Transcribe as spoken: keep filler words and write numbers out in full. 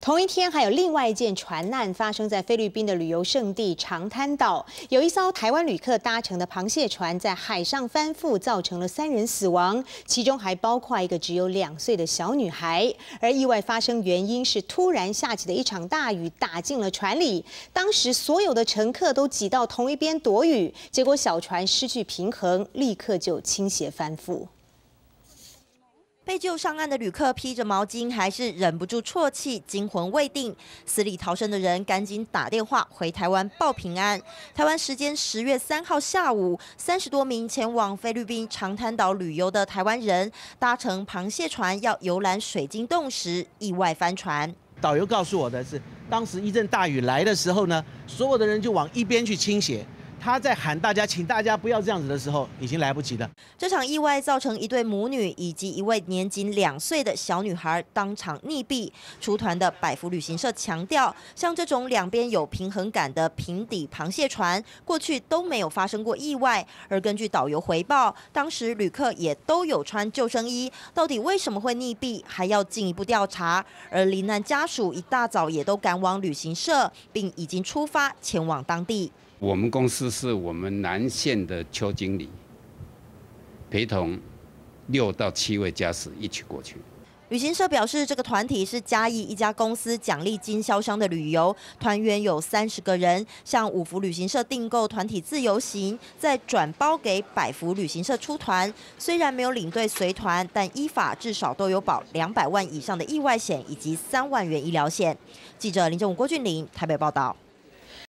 同一天，还有另外一件船难发生在菲律宾的旅游胜地长滩岛，有一艘台湾旅客搭乘的螃蟹船在海上翻覆，造成了三人死亡，其中还包括一个只有两岁的小女孩。而意外发生原因是突然下起的一场大雨打进了船里，当时所有的乘客都挤到同一边躲雨，结果小船失去平衡，立刻就倾斜翻覆。 被救上岸的旅客披着毛巾，还是忍不住啜泣，惊魂未定。死里逃生的人赶紧打电话回台湾报平安。台湾时间十月三号下午，三十多名前往菲律宾长滩岛旅游的台湾人，搭乘螃蟹船要游览水晶洞时，意外翻船。 导游告诉我的是，当时一阵大雨来的时候呢，所有的人就往一边去倾斜。 他在喊大家，请大家不要这样子的时候，已经来不及了。 这场意外造成一对母女以及一位年仅两岁的小女孩当场溺毙。出团的百福旅行社强调，像这种两边有平衡感的平底螃蟹船，过去都没有发生过意外。而根据导游回报，当时旅客也都有穿救生衣，到底为什么会溺毙，还要进一步调查。而罹难家属一大早也都赶往旅行社，并已经出发前往当地。 我们公司是我们南线的邱经理，陪同六到七位驾驶一起过去。 旅行社表示，这个团体是嘉义一家公司奖励经销商的旅游，团员有三十个人，向五福旅行社订购团体自由行，再转包给百福旅行社出团。虽然没有领队随团，但依法至少都有保两百万以上的意外险以及三万元医疗险。记者林正武、郭俊霖台北报道。